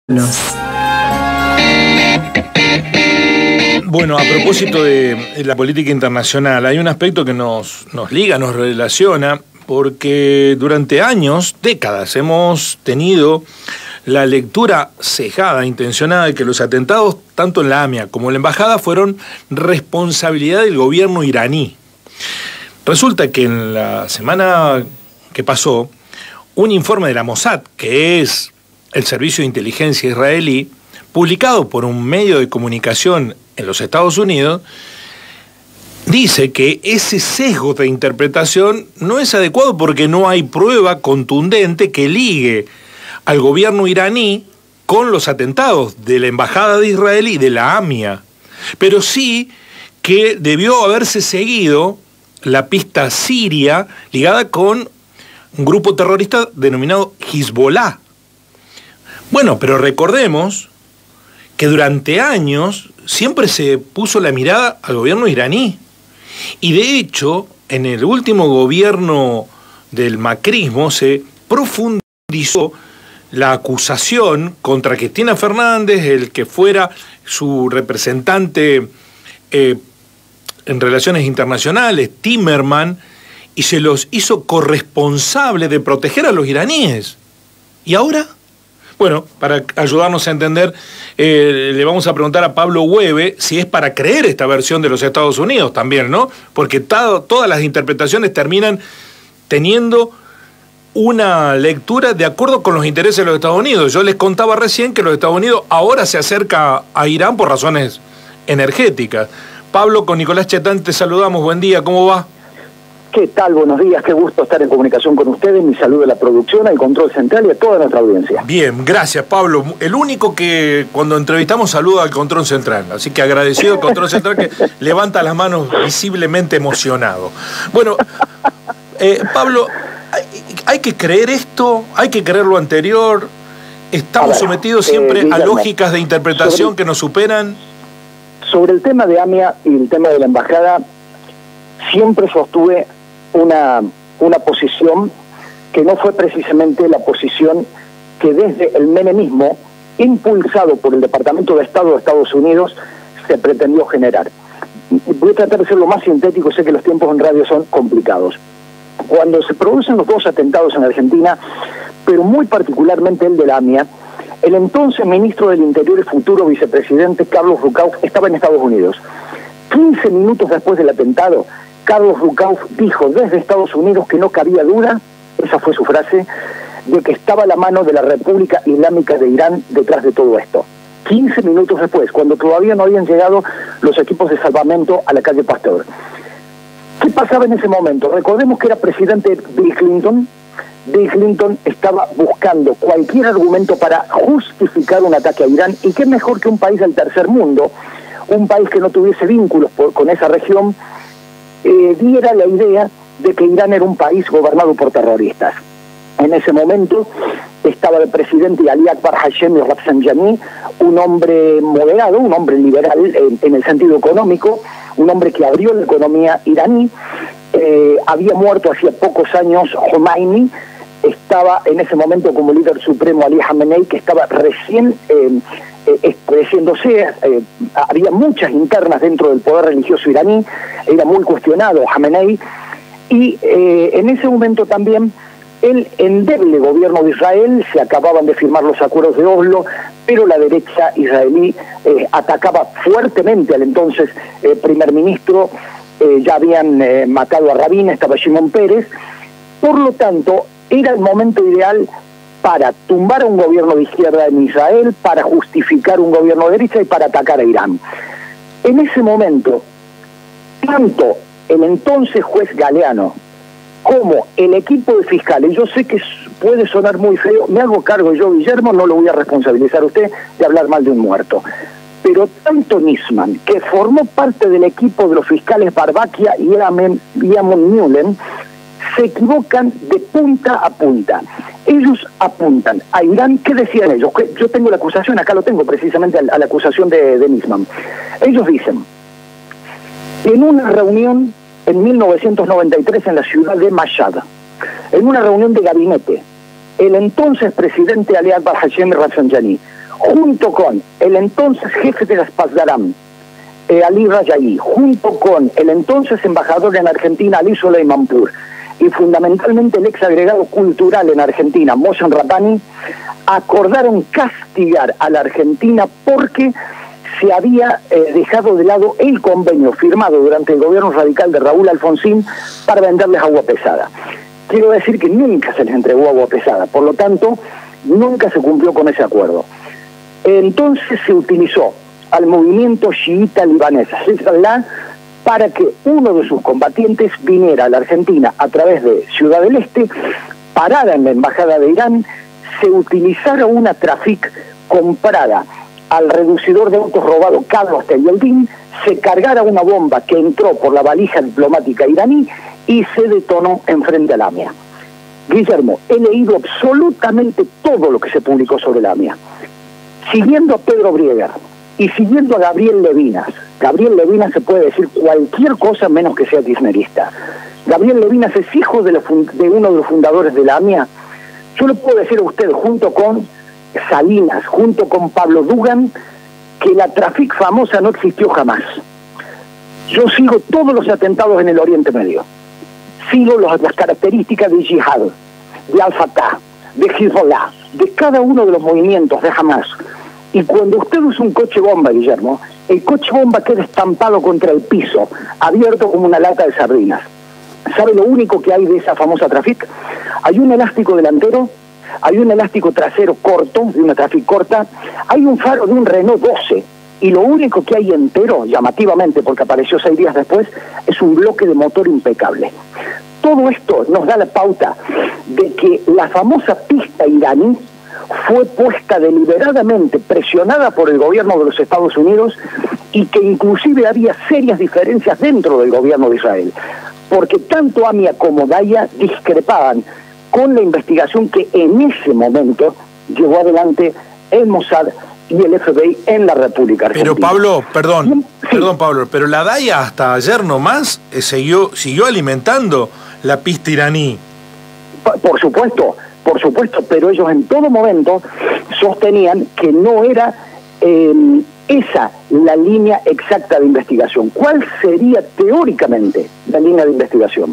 Bueno, a propósito de la política internacional, hay un aspecto que nos liga, nos relaciona, porque durante años, décadas, hemos tenido la lectura cejada, intencionada, de que los atentados, tanto en la AMIA como en la embajada, fueron responsabilidad del gobierno iraní. Resulta que en la semana que pasó, un informe de la Mossad, que es el servicio de inteligencia israelí, publicado por un medio de comunicación en los Estados Unidos, dice que ese sesgo de interpretación no es adecuado porque no hay prueba contundente que ligue al gobierno iraní con los atentados de la embajada de Israel y de la AMIA, pero sí que debió haberse seguido la pista siria ligada con un grupo terrorista denominado Hezbollah. Bueno, pero recordemos que durante años siempre se puso la mirada al gobierno iraní. Y de hecho, en el último gobierno del macrismo se profundizó la acusación contra Cristina Fernández, el que fuera su representante en relaciones internacionales, Timerman, y se los hizo corresponsable de proteger a los iraníes. ¿Y ahora? Bueno, para ayudarnos a entender, le vamos a preguntar a Pablo Hueve si es para creer esta versión de los Estados Unidos también, ¿no? Porque todas las interpretaciones terminan teniendo una lectura de acuerdo con los intereses de los Estados Unidos. Yo les contaba recién que los Estados Unidos ahora se acerca a Irán por razones energéticas. Pablo, con Nicolás Chetán te saludamos. Buen día, ¿cómo va? ¿Qué tal? Buenos días, qué gusto estar en comunicación con ustedes. Mi saludo a la producción, al control central y a toda nuestra audiencia. Bien, gracias, Pablo. El único que cuando entrevistamos saluda al control central, así que agradecido al control central que levanta las manos visiblemente emocionado. Bueno, Pablo, ¿hay que creer esto? ¿Hay que creer lo anterior? ¿Estamos sometidos siempre a lógicas de interpretación que nos superan? Sobre el tema de AMIA y el tema de la embajada, siempre sostuve una posición que no fue precisamente la posición que desde el menemismo, impulsado por el Departamento de Estado de Estados Unidos, se pretendió generar. Voy a tratar de ser lo más sintético, sé que los tiempos en radio son complicados. Cuando se producen los dos atentados en Argentina, pero muy particularmente el de la AMIA, el entonces ministro del Interior y futuro vicepresidente Carlos Rucauf estaba en Estados Unidos. 15 minutos después del atentado, Carlos Rucauf dijo desde Estados Unidos que no cabía duda, esa fue su frase, de que estaba la mano de la República Islámica de Irán detrás de todo esto. 15 minutos después, cuando todavía no habían llegado los equipos de salvamento a la calle Pasteur. ¿Qué pasaba en ese momento? Recordemos que era presidente Bill Clinton. Bill Clinton estaba buscando cualquier argumento para justificar un ataque a Irán, y qué mejor que un país del tercer mundo, un país que no tuviese vínculos con esa región, diera la idea de que Irán era un país gobernado por terroristas. En ese momento estaba el presidente Ali Akbar Hashemi Rafsanjani, un hombre moderado, un hombre liberal en el sentido económico, un hombre que abrió la economía iraní. Había muerto hacía pocos años Khomeini, estaba en ese momento como líder supremo Ali Khamenei, que estaba recién creciéndose, había muchas internas dentro del poder religioso iraní, era muy cuestionado Khamenei, y en ese momento también el endeble gobierno de Israel, se acababan de firmar los acuerdos de Oslo, pero la derecha israelí atacaba fuertemente al entonces primer ministro, ya habían matado a Rabin, estaba Shimon Peres, por lo tanto era el momento ideal para tumbar a un gobierno de izquierda en Israel, para justificar un gobierno de derecha y para atacar a Irán. En ese momento, tanto el entonces juez Galeano como el equipo de fiscales, yo sé que puede sonar muy feo, me hago cargo yo, Guillermo, no lo voy a responsabilizar a usted de hablar mal de un muerto, pero tanto Nisman, que formó parte del equipo de los fiscales Barbakia y Amon Mullen, se equivocan de punta a punta. Ellos apuntan a Irán. ¿Qué decían ellos? Yo tengo la acusación, acá lo tengo precisamente a la acusación de Nisman. Ellos dicen, en una reunión en 1993 en la ciudad de Mashhad, en una reunión de gabinete, el entonces presidente Ali Akbar Hashemi Rafsanjani, junto con el entonces jefe de las Pasdaram, Ali Rajaí, junto con el entonces embajador en Argentina, Ali Soleimanpur, y fundamentalmente el ex agregado cultural en Argentina, Mohsen Rabbani, acordaron castigar a la Argentina porque se había dejado de lado el convenio firmado durante el gobierno radical de Raúl Alfonsín para venderles agua pesada. Quiero decir que nunca se les entregó agua pesada, por lo tanto, nunca se cumplió con ese acuerdo. Entonces se utilizó al movimiento chiita libanés, Hezbollah, para que uno de sus combatientes viniera a la Argentina a través de Ciudad del Este, parara en la embajada de Irán, se utilizara una Trafic comprada al reducidor de autos robado Carlos Teyeldin, se cargara una bomba que entró por la valija diplomática iraní y se detonó enfrente a la AMIA. Guillermo, he leído absolutamente todo lo que se publicó sobre la AMIA. Siguiendo a Pedro Brieger y siguiendo a Gabriel Levinas se puede decir cualquier cosa menos que sea kirchnerista. Gabriel Levinas es hijo de uno de los fundadores de la AMIA. Yo le puedo decir a usted, junto con Salinas, junto con Pablo Dugan, que la Trafic famosa no existió jamás. Yo sigo todos los atentados en el Oriente Medio. Sigo las características de Jihad, de Al-Fatah, de Hezbollah, de cada uno de los movimientos de Hamas. Y cuando usted usa un coche bomba, Guillermo, el coche bomba queda estampado contra el piso, abierto como una lata de sardinas. ¿Sabe lo único que hay de esa famosa Trafic? Hay un elástico delantero, hay un elástico trasero corto, de una Trafic corta, hay un faro de un Renault 12, y lo único que hay entero, llamativamente, porque apareció 6 días después, es un bloque de motor impecable. Todo esto nos da la pauta de que la famosa pista iraní fue puesta deliberadamente, presionada por el gobierno de los Estados Unidos, y que inclusive había serias diferencias dentro del gobierno de Israel, porque tanto AMIA como DAIA discrepaban con la investigación que en ese momento llevó adelante el Mossad y el FBI en la República Argentina. Pero Pablo, perdón, Pablo, pero la DAIA hasta ayer nomás siguió alimentando la pista iraní. Por supuesto, pero ellos en todo momento sostenían que no era esa la línea exacta de investigación. ¿Cuál sería teóricamente la línea de investigación?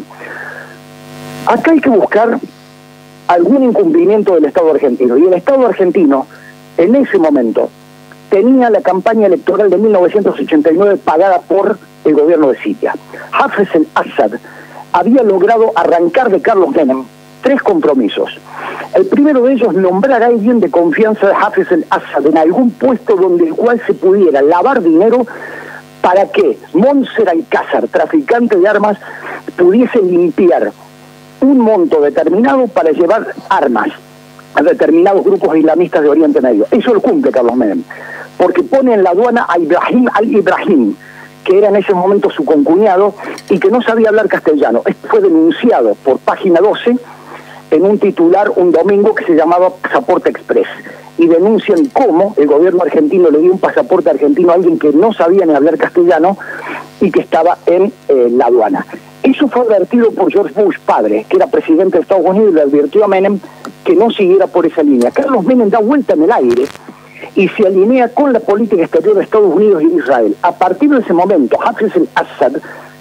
Acá hay que buscar algún incumplimiento del Estado argentino, y el Estado argentino en ese momento tenía la campaña electoral de 1989 pagada por el gobierno de Siria. Hafez al-Assad había logrado arrancar de Carlos Menem 3 compromisos. El primero de ellos, nombrar a alguien de confianza de Hafez al-Assad en algún puesto donde el cual se pudiera lavar dinero para que Monser Alcázar, traficante de armas, pudiese limpiar un monto determinado para llevar armas a determinados grupos islamistas de Oriente Medio. Eso lo cumple Carlos Menem, porque pone en la aduana a Ibrahim al-Ibrahim, que era en ese momento su concuñado y que no sabía hablar castellano. Esto fue denunciado por Página 12 en un titular un domingo que se llamaba Pasaporte Express, y denuncian cómo el gobierno argentino le dio un pasaporte argentino a alguien que no sabía ni hablar castellano y que estaba en la aduana. Eso fue advertido por George Bush padre, que era presidente de Estados Unidos, y le advirtió a Menem que no siguiera por esa línea. Carlos Menem da vuelta en el aire y se alinea con la política exterior de Estados Unidos y Israel. A partir de ese momento, Hafez al-Assad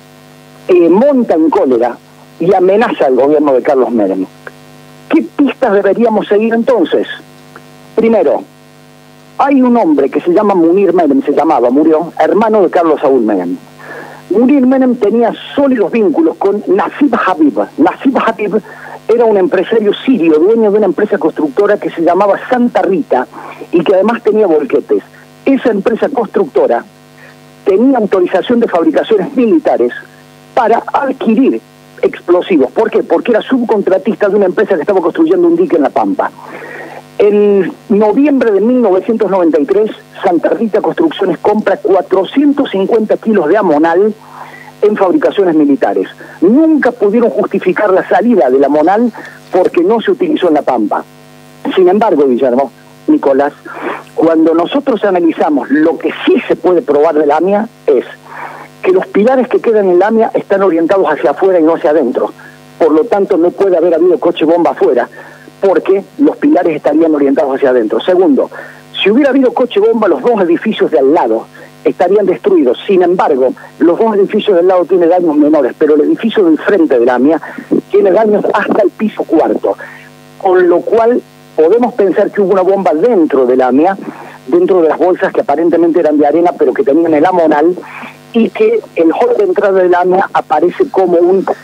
monta en cólera y amenaza al gobierno de Carlos Menem. ¿Qué pistas deberíamos seguir entonces? Primero, hay un hombre que se llama Munir Menem, murió, hermano de Carlos Saúl Menem. Munir Menem tenía sólidos vínculos con Nassib Habib. Nassib Habib era un empresario sirio, dueño de una empresa constructora que se llamaba Santa Rita y que además tenía volquetes. Esa empresa constructora tenía autorización de fabricaciones militares para adquirir explosivos. ¿Por qué? Porque era subcontratista de una empresa que estaba construyendo un dique en La Pampa. En noviembre de 1993, Santa Rita Construcciones compra 450 kilos de amonal en fabricaciones militares. Nunca pudieron justificar la salida del amonal porque no se utilizó en La Pampa. Sin embargo, Guillermo, Nicolás, cuando nosotros analizamos lo que sí se puede probar de la AMIA es que los pilares que quedan en la AMIA están orientados hacia afuera y no hacia adentro. Por lo tanto, no puede haber habido coche bomba afuera, porque los pilares estarían orientados hacia adentro. Segundo, si Si hubiera habido coche bomba, los dos edificios de al lado estarían destruidos. Sin embargo, los dos edificios del lado tienen daños menores, pero el edificio del frente de la AMIA tiene daños hasta el piso cuarto. Con lo cual, podemos pensar que hubo una bomba dentro de la AMIA, dentro de las bolsas que aparentemente eran de arena, pero que tenían el amonal, y que el hall de entrada de la AMIA aparece como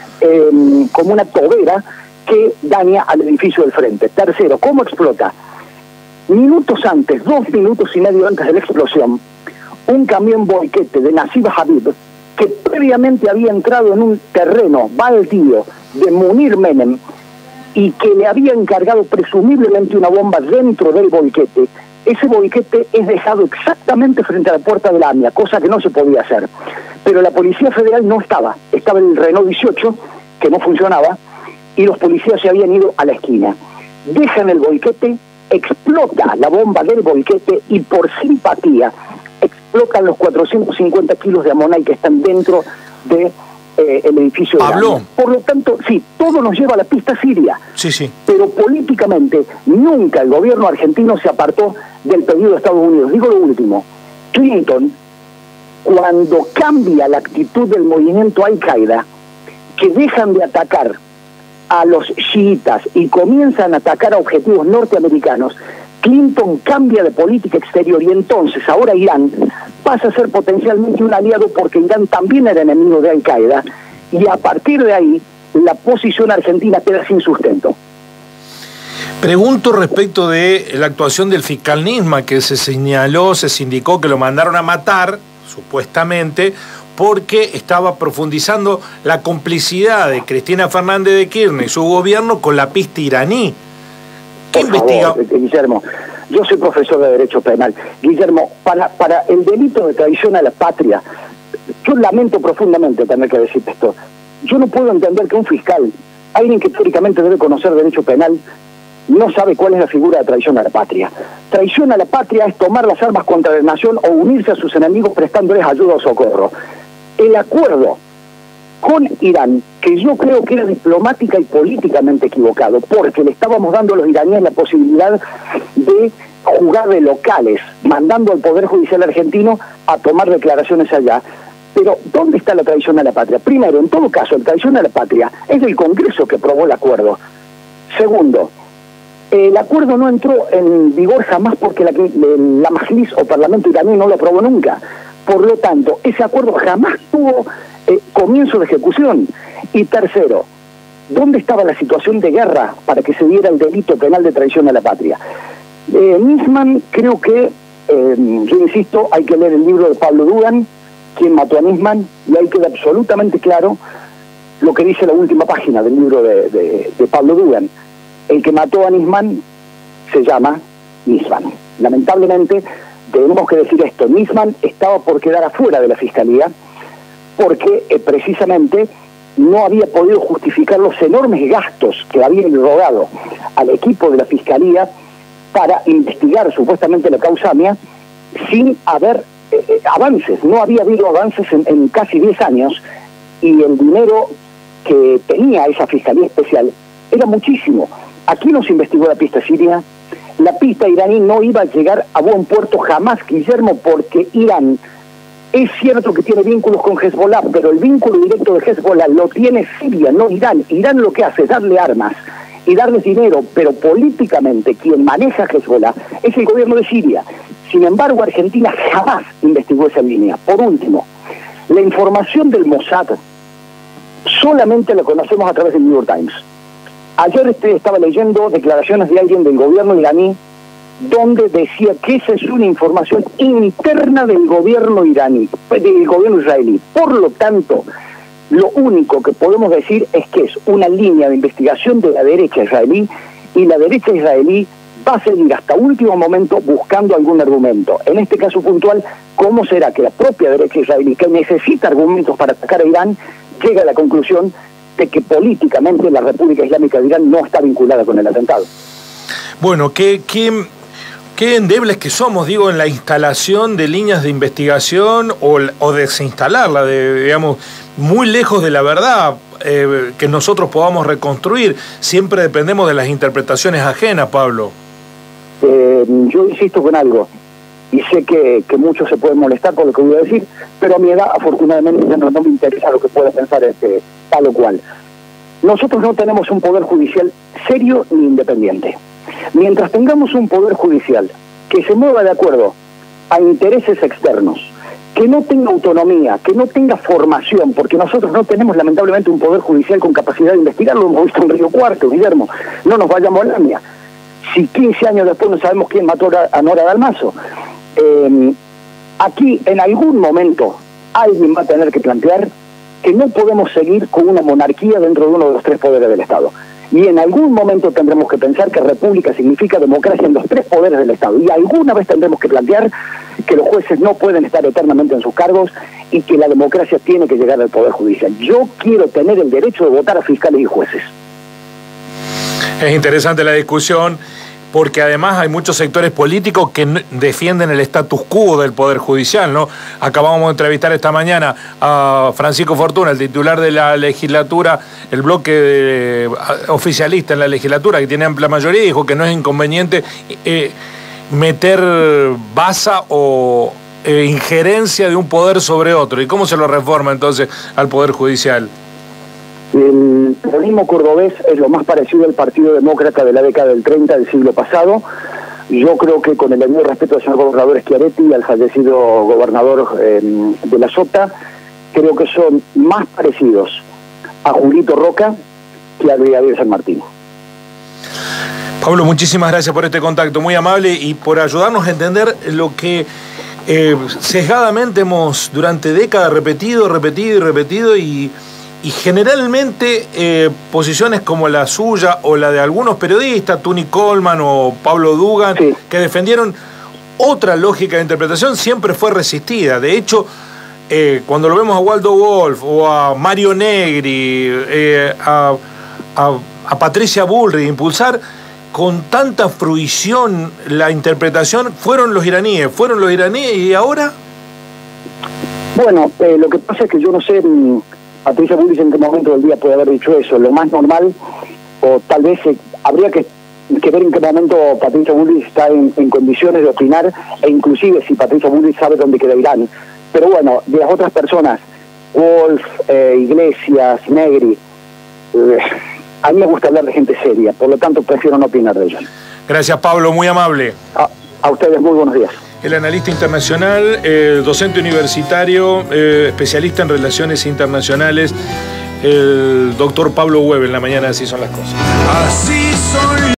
una tobera que daña al edificio del frente. Tercero, ¿cómo explota? Minutos antes, 2 minutos y medio antes de la explosión, un camión boiquete de Nasib Habib, que previamente había entrado en un terreno baldío de Munir Menem y que le había encargado presumiblemente una bomba dentro del boiquete, ese boiquete es dejado exactamente frente a la puerta de la AMIA, cosa que no se podía hacer. Pero la Policía Federal no estaba el Renault 18, que no funcionaba, y los policías se habían ido a la esquina. Dejan el boiquete, explota la bomba del boiquete y por simpatía explotan los 450 kilos de amonal que están dentro de el edificio de Pablo. AMIA. Por lo tanto, sí, todo nos lleva a la pista siria. Sí. Pero políticamente nunca el gobierno argentino se apartó del pedido de Estados Unidos. Digo lo último, Clinton, cuando cambia la actitud del movimiento Al-Qaeda, que dejan de atacar a los chiitas y comienzan a atacar a objetivos norteamericanos, Clinton cambia de política exterior y entonces ahora Irán pasa a ser potencialmente un aliado porque Irán también era enemigo de Al-Qaeda y a partir de ahí la posición argentina queda sin sustento. Pregunto respecto de la actuación del fiscal Nisman, que se señaló, se indicó que lo mandaron a matar, supuestamente, porque estaba profundizando la complicidad de Cristina Fernández de Kirchner y su gobierno con la pista iraní. ¿Qué investiga? Guillermo, yo soy profesor de Derecho Penal. Guillermo, para el delito de traición a la patria, yo lamento profundamente tener que decirte esto. Yo no puedo entender que un fiscal, alguien que teóricamente debe conocer Derecho Penal, no sabe cuál es la figura de traición a la patria. Traición a la patria es tomar las armas contra la nación o unirse a sus enemigos prestándoles ayuda o socorro. El acuerdo con Irán, que yo creo que era diplomática y políticamente equivocado, porque le estábamos dando a los iraníes la posibilidad de jugar de locales, mandando al Poder Judicial argentino a tomar declaraciones allá. Pero, ¿dónde está la traición a la patria? Primero, en todo caso, la traición a la patria es del Congreso que aprobó el acuerdo. Segundo, el acuerdo no entró en vigor jamás porque la Majlis o Parlamento iraní no lo aprobó nunca. Por lo tanto, ese acuerdo jamás tuvo comienzo de ejecución. Y tercero, ¿dónde estaba la situación de guerra para que se diera el delito penal de traición a la patria? Nisman, creo que, yo insisto, hay que leer el libro de Pablo Dugan, Quien mató a Nisman, y ahí queda absolutamente claro lo que dice la última página del libro de Pablo Dugan. El que mató a Nisman se llama Nisman. Lamentablemente, tenemos que decir esto, Nisman estaba por quedar afuera de la Fiscalía porque precisamente no había podido justificar los enormes gastos que habían rogado al equipo de la Fiscalía para investigar supuestamente la causa AMIA sin haber avances. No había habido avances en casi 10 años y el dinero que tenía esa Fiscalía Especial era muchísimo. Aquí no se investigó la pista siria, la pista iraní no iba a llegar a buen puerto jamás, Guillermo, porque Irán es cierto que tiene vínculos con Hezbollah, pero el vínculo directo de Hezbollah lo tiene Siria, no Irán. Irán lo que hace es darle armas y darles dinero, pero políticamente quien maneja Hezbollah es el gobierno de Siria. Sin embargo, Argentina jamás investigó esa línea. Por último, la información del Mossad solamente la conocemos a través del New York Times. Ayer estaba leyendo declaraciones de alguien del gobierno iraní donde decía que esa es una información interna del gobierno iraní, del gobierno israelí. Por lo tanto, lo único que podemos decir es que es una línea de investigación de la derecha israelí y la derecha israelí va a seguir hasta último momento buscando algún argumento. En este caso puntual, ¿cómo será que la propia derecha israelí, que necesita argumentos para atacar a Irán, llega a la conclusión de que políticamente la República Islámica de Irán no está vinculada con el atentado? Bueno, qué endebles que somos, digo, en la instalación de líneas de investigación o desinstalarla, digamos, muy lejos de la verdad que nosotros podamos reconstruir. Siempre dependemos de las interpretaciones ajenas, Pablo. Yo insisto con algo, y sé que muchos se pueden molestar por lo que voy a decir, pero a mi edad, afortunadamente, ya no me interesa lo que pueda pensar tal o cual. Nosotros no tenemos un poder judicial serio ni independiente. Mientras tengamos un poder judicial que se mueva de acuerdo a intereses externos, que no tenga autonomía, que no tenga formación, porque nosotros no tenemos lamentablemente un poder judicial con capacidad de investigar, lo hemos visto en Río Cuarto, Guillermo, no nos vayamos a la mía. Si 15 años después no sabemos quién mató a Nora Dalmazo, aquí en algún momento alguien va a tener que plantear que no podemos seguir con una monarquía dentro de uno de los tres poderes del Estado. Y en algún momento tendremos que pensar que república significa democracia en los tres poderes del Estado. Y alguna vez tendremos que plantear que los jueces no pueden estar eternamente en sus cargos y que la democracia tiene que llegar al Poder Judicial. Yo quiero tener el derecho de votar a fiscales y jueces. Es interesante la discusión, porque además hay muchos sectores políticos que defienden el status quo del Poder Judicial, ¿no? Acabamos de entrevistar esta mañana a Francisco Fortuna, el titular de la legislatura, el bloque oficialista en la legislatura, que tiene amplia mayoría, y dijo que no es inconveniente meter baza o injerencia de un poder sobre otro. ¿Y cómo se lo reforma entonces al Poder Judicial? El peronismo cordobés es lo más parecido al Partido Demócrata de la década del 30 del siglo pasado. Yo creo que, con el debido respeto al señor gobernador Schiaretti, al fallecido gobernador de la Sota, creo que son más parecidos a Julito Roca que a Brigadier San Martín. Pablo, muchísimas gracias por este contacto, muy amable, y por ayudarnos a entender lo que sesgadamente hemos durante décadas repetido y generalmente posiciones como la suya o la de algunos periodistas, Tuni Coleman o Pablo Dugan, sí, que defendieron otra lógica de interpretación, siempre fue resistida. De hecho, cuando lo vemos a Waldo Wolf o a Mario Negri, a Patricia Bullrich impulsar con tanta fruición la interpretación, fueron los iraníes y ahora... Bueno, lo que pasa es que yo no sé... Patricia Bullrich en qué momento del día puede haber dicho eso. Lo más normal, o tal vez habría que ver en qué momento Patricia Bullrich está en condiciones de opinar, e inclusive si Patricia Bullrich sabe dónde queda Irán. Pero bueno, de las otras personas, Wolf, Iglesias, Negri, a mí me gusta hablar de gente seria, por lo tanto prefiero no opinar de ellos. Gracias, Pablo, muy amable. A ustedes, muy buenos días. El analista internacional, docente universitario, especialista en relaciones internacionales, el doctor Pablo Webb, en la mañana. Así son las cosas. Así son.